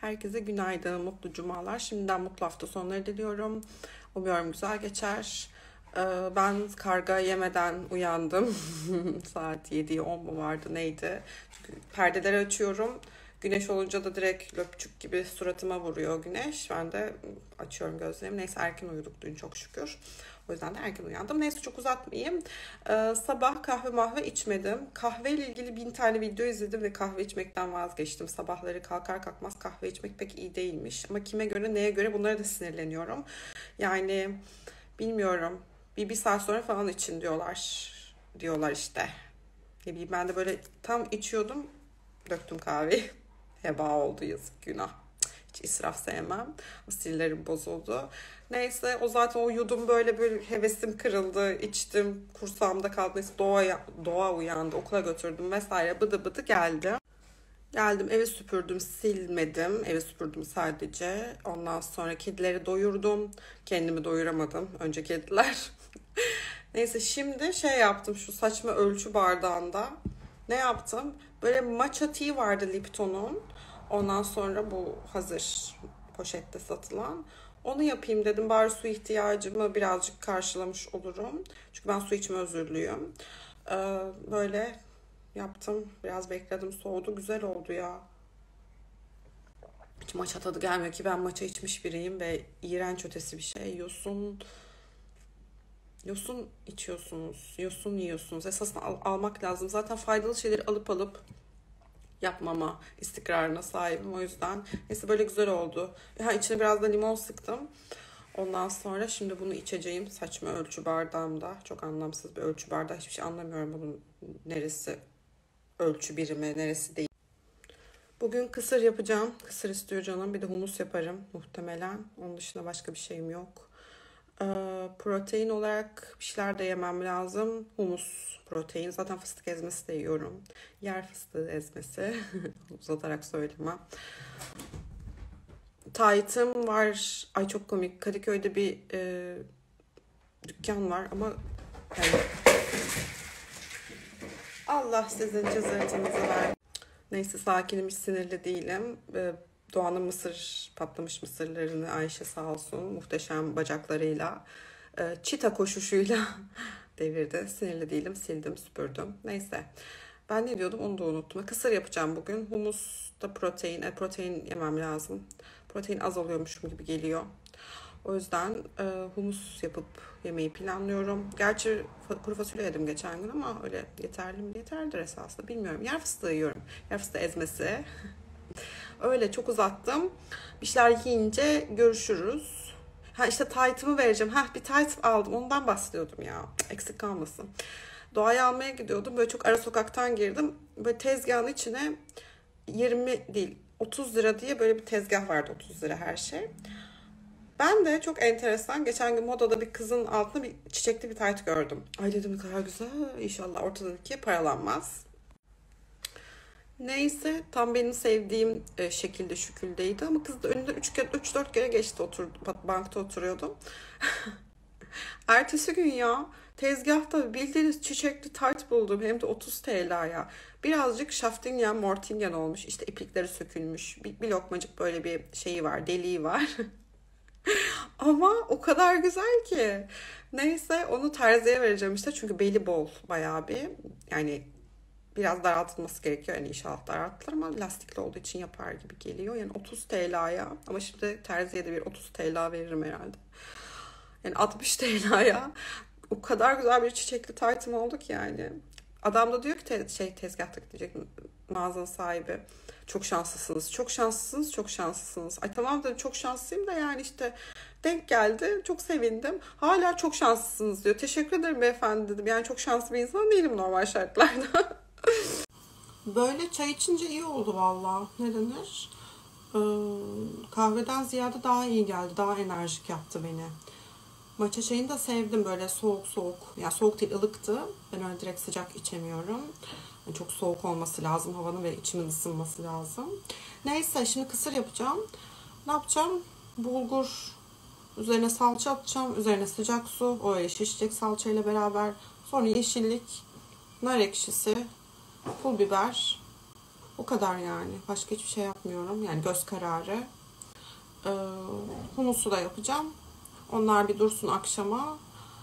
Herkese günaydın, mutlu cumalar. Şimdiden mutlu hafta sonları diliyorum. Umuyorum güzel geçer. Ben karga yemeden uyandım. Saat 7'yi 10 mu vardı neydi? Çünkü perdeleri açıyorum. Güneş olunca da direkt löpçük gibi suratıma vuruyor güneş. Ben de açıyorum gözlerimi. Neyse erken uyuduk dün çok şükür. O yüzden de erken uyandım. Neyse çok uzatmayayım. Sabah kahve mahve içmedim. Kahveyle ilgili 1000 tane video izledim ve kahve içmekten vazgeçtim. Sabahları kalkar kalkmaz kahve içmek pek iyi değilmiş. Ama kime göre neye göre bunlara da sinirleniyorum. Yani bilmiyorum. Bir saat sonra falan için diyorlar işte. Ne bileyim ben de böyle tam içiyordum. Döktüm kahveyi. Heba oldu, yazık, günah. Hiç israf sevmem. Sinirlerim bozuldu. Neyse o zaten o yudum böyle hevesim kırıldı. İçtim. Kursağımda kaldı. Neyse doğa uyandı. Okula götürdüm vesaire. Bıdı bıdı geldi. Geldim, evi süpürdüm, silmedim. Evi süpürdüm sadece. Ondan sonra kedileri doyurdum. Kendimi doyuramadım. Önce kediler. Neyse şimdi şey yaptım, şu saçma ölçü bardağında. Ne yaptım? Böyle matcha tea vardı Lipton'un. Ondan sonra bu hazır poşette satılan. Onu yapayım dedim. Bari su ihtiyacımı birazcık karşılamış olurum. Çünkü ben su içme özürlüyüm. Böyle yaptım. Biraz bekledim, soğudu. Güzel oldu ya. Hiç matcha tadı gelmiyor ki, ben matcha içmiş biriyim ve iğrenç ötesi bir şey. Yosun içiyorsunuz. Yosun yiyorsunuz. Esasında almak lazım. Zaten faydalı şeyleri alıp yapmama istikrarına sahibim. O yüzden neyse böyle güzel oldu. İçine biraz da limon sıktım. Ondan sonra şimdi bunu içeceğim saçma ölçü bardağımda. Çok anlamsız bir ölçü bardağı. Hiçbir şey anlamıyorum bunun neresi ölçü birimi, neresi değil. Bugün kısır yapacağım. Kısır istiyor canım. Bir de humus yaparım muhtemelen. Onun dışında başka bir şeyim yok. Protein olarak bir şeyler de yemem lazım. Humus protein. Zaten fıstık ezmesi de yiyorum. Yer fıstığı ezmesi. Uzatarak söylemem. Taytım var. Ay çok komik. Kadıköy'de bir dükkan var ama yani Allah sizin cızırtınızı ver. Neyse sakinim, hiç sinirli değilim. Doğan'ın patlamış mısırlarını Ayşe sağ olsun muhteşem bacaklarıyla, çita koşuşuyla devirdi. Sinirli değilim, sildim, süpürdüm. Neyse. Ben ne diyordum onu da unuttum. Kısır yapacağım bugün. Humus da protein. Protein yemem lazım. Protein az alıyormuşum gibi geliyor. O yüzden humus yapıp yemeyi planlıyorum. Gerçi kuru fasulye yedim geçen gün ama öyle yeterli mi? Yeterlidir esasında. Bilmiyorum. Yer fıstığı yiyorum. Yer fıstığı ezmesi. Öyle çok uzattım. Bir şeyler yiyince görüşürüz. İşte taytımı vereceğim. Bir tayt aldım. Ondan bahsediyordum ya. Eksik kalmasın. Doğayı almaya gidiyordum. Böyle çok ara sokaktan girdim. Böyle tezgahın içine 20 değil 30 lira diye böyle bir tezgah vardı. 30 lira her şey. Ben de çok enteresan, geçen gün modada bir kızın altında bir çiçekli bir tayt gördüm. Ay dedim, ne kadar güzel, İnşallah ortadaki paralanmaz. Neyse tam benim sevdiğim şekilde şüküldeydi ama kız da önünde 3-4 kere geçti, bankta oturuyordum. Ertesi gün ya tezgahta bildiğiniz çiçekli tayt buldum, hem de 30 TL'ye. Birazcık Şaftingen Mortingen olmuş, işte iplikleri sökülmüş, bir lokmacık böyle bir şeyi var, deliği var. Ama o kadar güzel ki. Neyse onu terziye vereceğim işte. Çünkü beli bol bayağı bir. Yani biraz daraltılması gerekiyor. Yani inşallah daraltılır ama lastikli olduğu için yapar gibi geliyor. Yani 30 TL'ye. Ama şimdi terziye de bir 30 TL veririm herhalde. Yani 60 TL'ye. O kadar güzel bir çiçekli taytım oldu ki yani. Adam da diyor ki tezgahtaki diyecek mağazanın sahibi. Çok şanslısınız, çok şanslısınız, çok şanslısınız. Ay tamam dedim, çok şanslıyım da yani işte denk geldi, çok sevindim. Hala çok şanslısınız diyor. Teşekkür ederim beyefendi dedim. Yani çok şanslı bir insan değilim normal şartlarda. Böyle çay içince iyi oldu valla. Ne denir? Kahveden ziyade daha iyi geldi. Daha enerjik yaptı beni. Matcha çayını da sevdim, böyle soğuk. Yani soğuk değil, ılıktı. Ben öyle direkt sıcak içemiyorum. Yani çok soğuk olması lazım havanın ve içimin ısınması lazım. Neyse şimdi kısır yapacağım. Ne yapacağım? Bulgur, üzerine salça atacağım. Üzerine sıcak su. O öyle şişecek salçayla beraber. Sonra yeşillik, nar ekşisi, pul biber, O kadar yani. Başka hiçbir şey yapmıyorum. Yani göz kararı. Humusu da yapacağım. Onlar bir dursun akşama.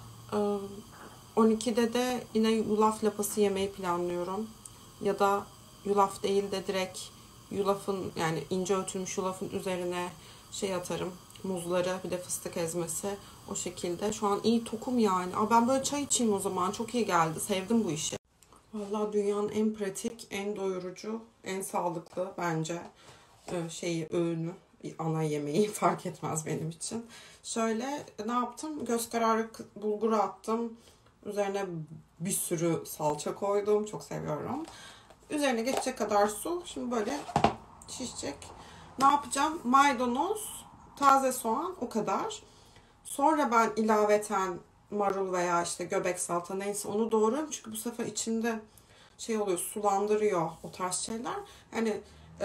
12'de de yine yulaf lapası yemeyi planlıyorum. Ya da yulaf değil de direkt yulafın, yani ince ötülmüş yulafın üzerine şey atarım. Muzları, bir de fıstık ezmesi. O şekilde. Şu an iyi tokum yani. Ben böyle çay içeyim o zaman. Çok iyi geldi. Sevdim bu işi. Vallahi dünyanın en pratik, en doyurucu, en sağlıklı bence öğünü, ana yemeği fark etmez benim için. Şöyle ne yaptım? Göz kararı bulguru attım. Üzerine bir sürü salça koydum. Çok seviyorum. Üzerine geçecek kadar su. Şimdi böyle şişecek. Ne yapacağım? Maydanoz, taze soğan, o kadar. Sonra ben ilaveten marul veya işte göbek salata neyse onu doğruyorum. Çünkü bu sefer içinde şey oluyor, sulandırıyor o tarz şeyler. Yani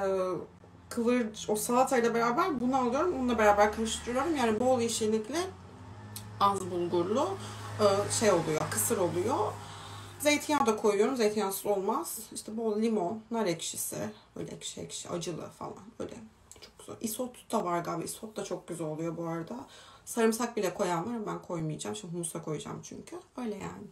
o salatayla beraber bunu alıyorum. Onunla beraber karıştırıyorum. Yani bol yeşillikli, az bulgurlu şey oluyor, kısır oluyor. Zeytinyağı da koyuyorum. Zeytinyağsız olmaz. İşte bol limon, nar ekşisi, böyle ekşi ekşi, acılı falan. Böyle çok güzel. Isot da var galiba. Isot da çok güzel oluyor bu arada. Sarımsak bile koyan var. Ben koymayacağım. Şimdi humusa koyacağım çünkü. Öyle yani.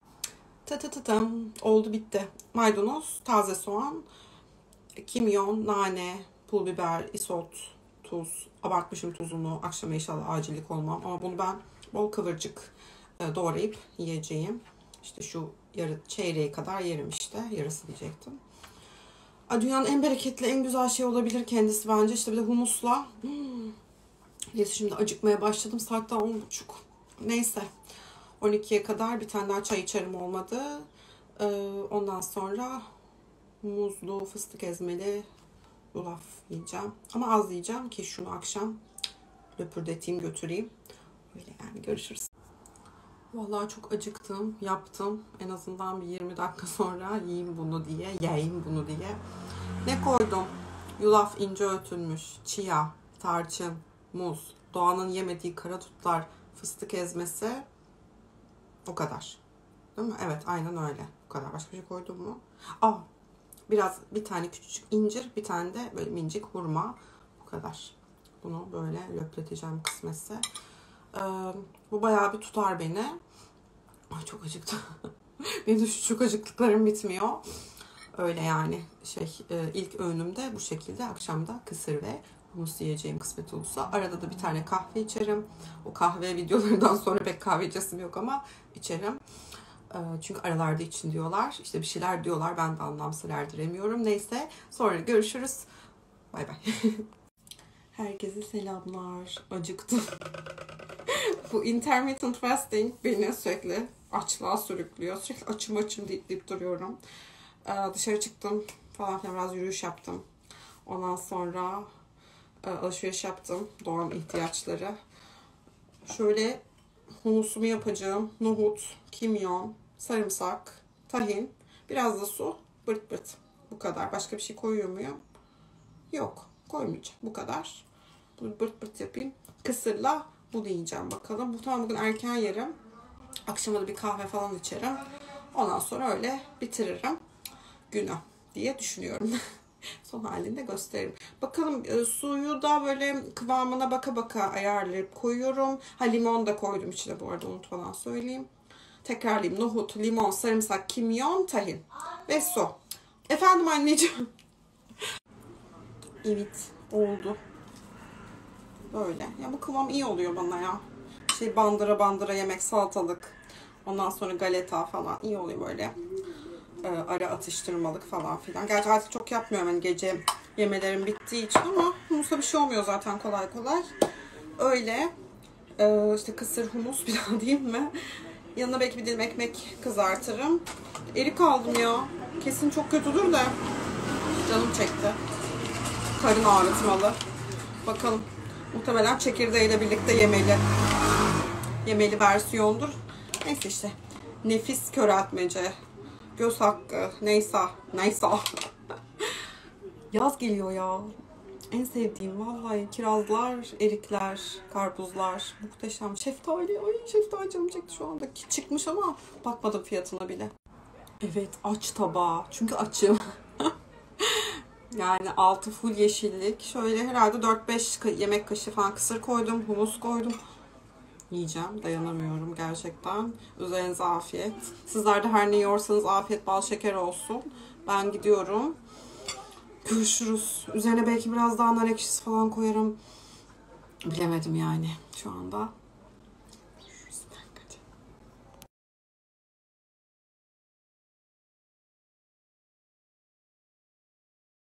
Tam oldu, bitti. Maydanoz, taze soğan, kimyon, nane, pul biber, isot, tuz. Abartmışım tuzunu. Akşama inşallah acillik olmam. Ama bunu ben bol kıvırcık doğrayıp yiyeceğim. İşte şu çeyreği kadar yerim işte. Yarısı diyecektim. Dünyanın en bereketli, en güzel şey olabilir kendisi bence. İşte bir de humusla. Neyse, şimdi acıkmaya başladım. Saat daha 10.30. Neyse. 12'ye kadar bir tane daha çay içerim olmadı. Ondan sonra muzlu, fıstık ezmeli yulaf yiyeceğim. Ama az yiyeceğim ki şunu akşam löpürdeteyim, götüreyim. Öyle yani, görüşürüz. Vallahi çok acıktım, yaptım. En azından bir 20 dakika sonra yiyeyim bunu diye. Ne koydum? Yulaf ince öğütülmüş, chia, tarçın, muz, Doğan'ın yemediği karadutlar, fıstık ezmesi. O kadar. Değil mi? Evet, aynen öyle. Bu kadar. Başka bir şey koydum mu? Bir tane küçücük incir, bir tane de böyle minicik hurma. Bu kadar. Bunu böyle löpleteceğim kısmetse. Bu bayağı bir tutar beni. Ay, çok acıktım. Benim de şu çok acıktıklarım bitmiyor. Öyle yani. İlk öğünümde bu şekilde. Akşamda kısır ve humus yiyeceğim kısmet olursa. Arada da bir tane kahve içerim. O kahve videolarından sonra pek kahve içesim yok ama içerim. Çünkü aralarda için diyorlar. İşte bir şeyler diyorlar. Ben de anlamsız erdiremiyorum. Neyse. Sonra görüşürüz. Bay bay. Herkese selamlar. Acıktım. Bu intermittent fasting beni sürekli açlığa sürüklüyor. Sürekli açım deyip duruyorum. Dışarı çıktım falan filan, biraz yürüyüş yaptım. Ondan sonra alışveriş yaptım. Doğal ihtiyaçları. Şöyle humusumu yapacağım. Nohut, kimyon, sarımsak, tahin, biraz da su, bırt bırt. Bu kadar. Başka bir şey koyuyor muyum? Yok. Koymayacağım. Bu kadar. Bunu bırt bırt yapayım. Kısırla bunu yiyeceğim bakalım. Muhtemelen bugün erken yerim. Akşama da bir kahve falan içerim. Ondan sonra öyle bitiririm günü diye düşünüyorum. Son halinde gösteririm. Bakalım, suyu da böyle kıvamına baka baka ayarlayıp koyuyorum. Limon da koydum içine bu arada, unutmadan söyleyeyim. Tekrarlayayım. Nohut, limon, sarımsak, kimyon, tahin ve su. Efendim anneciğim. Evet, oldu. Böyle. Ya bu kıvam iyi oluyor bana ya. Bandıra yemek, salatalık. Ondan sonra galeta falan iyi oluyor böyle. Ara atıştırmalık falan filan. Gerçi artık çok yapmıyorum hani gece yemelerim bittiği için, ama humusa bir şey olmuyor zaten kolay kolay. Öyle. İşte kısır humus bir daha diyeyim mi? Yanına belki bir dilim ekmek kızartırım. Erik aldım ya. Kesin çok kötüdür de. Canım çekti. Karın ağrıtmalı. Bakalım. Muhtemelen çekirdeğiyle birlikte yemeli versiyondur. Neyse işte. Nefis köreltmece. Göz hakkı. Neyse. Yaz geliyor ya. En sevdiğim vallahi kirazlar, erikler, karpuzlar. Muhteşem. Şeftali. Ay, şeftali canım çekti şu anda. Çıkmış ama bakmadım fiyatına bile. Evet, aç tabağı. Çünkü açım. Yani altı full yeşillik. Şöyle herhalde 4-5 yemek kaşığı falan kısır koydum. Humus koydum. Yiyeceğim. Dayanamıyorum gerçekten. Üzerinize afiyet. Sizler de her ne yiyorsanız afiyet bal şeker olsun. Ben gidiyorum. Görüşürüz. Üzerine belki biraz daha nar ekşisi falan koyarım. Bilemedim yani şu anda.